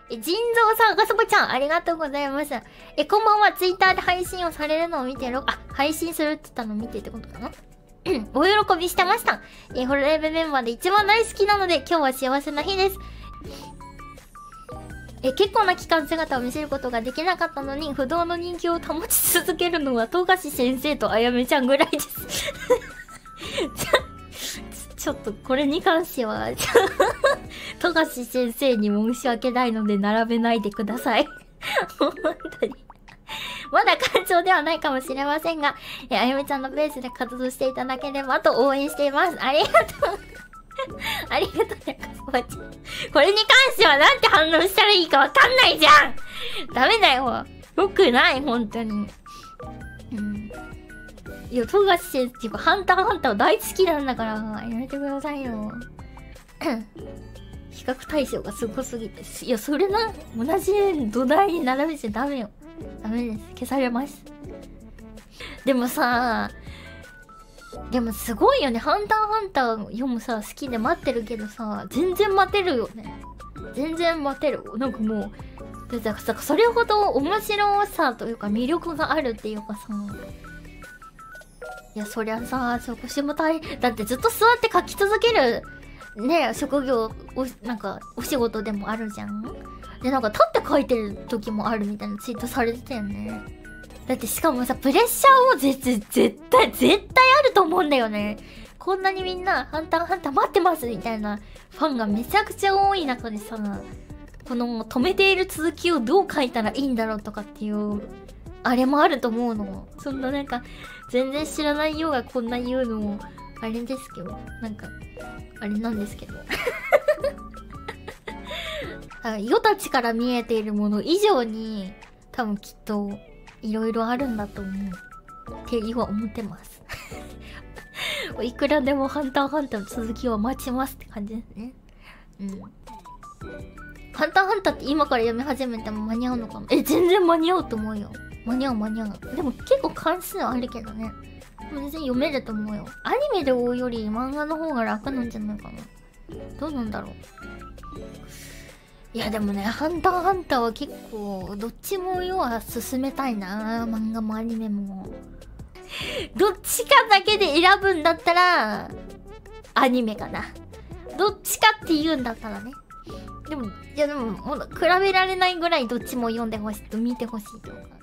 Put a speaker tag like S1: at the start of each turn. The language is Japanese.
S1: 腎臓さん、ガスボちゃん、ありがとうございます。こんばんは。ツイッターで配信をされるのを見て配信するって言ったのを見てってことかな。お喜びしてました。ホロレベメンバーで一番大好きなので、今日は幸せな日です。結構な期間姿を見せることができなかったのに、不動の人気を保ち続けるのは、富樫先生とあやめちゃんぐらいです。ちょっと、これに関しては、富樫先生に申し訳ないので、並べないでください。本当に。まだ感情ではないかもしれませんが、あやめちゃんのペースで活動していただければと応援しています。ありがとう。ありがとうね、かすばちゃん。これに関してはなんて反応したらいいかわかんないじゃん。ダメだよ。よくない、本当に。いや、富樫先生っていうか、ハンターハンター大好きなんだから、やめてくださいよ。比較対象がすごすぎて。いや、それな、同じ土台に並べちゃダメよ。ダメです。消されます。でもさ、でもすごいよね。ハンターハンター読むさ、好きで待ってるけどさ、全然待てるよね。全然待てる。なんかもう、だからさ、それほど面白さというか魅力があるっていうかさ、いや、そりゃさ、腰も大変。だってずっと座って書き続ける、ね、職業、なんか、お仕事でもあるじゃん。で、なんか立って書いてる時もあるみたいなツイートされてたよね。だってしかもさ、プレッシャーを絶対あると思うんだよね。こんなにみんな、ハンターハンター待ってますみたいなファンがめちゃくちゃ多い中でさ、この止めている続きをどう書いたらいいんだろうとかっていう、あれもあると思うの。そんななんか、全然知らないようがこんな言うのも、あれですけど、なんか、あれなんですけど。世たちから見えているもの以上に、多分きっと、いろいろあるんだと思う。って今思ってます。いくらでもハンターハンターの続きを待ちますって感じですね。ハンターハンターって今から読み始めても間に合うのかな。全然間に合うと思うよ。間に合う。でも結構関数あるけどね。全然読めると思うよ。アニメで追うより漫画の方が楽なんじゃないかな。どうなんだろう。いやでもね、ハンターハンターは結構、どっちも要は進めたいな。漫画もアニメも。どっちかだけで選ぶんだったら、アニメかな。どっちかって言うんだったらね。でも、もう比べられないぐらいどっちも読んでほしいと見てほしいとか。